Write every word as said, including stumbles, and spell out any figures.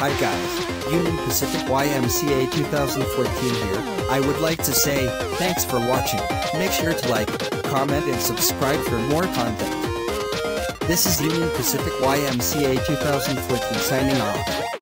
Hi guys, Union Pacific Y M C A two thousand fourteen here. I would like to say, thanks for watching. Make sure to like, comment and subscribe for more content. This is Union Pacific Y M C A two thousand fourteen signing off.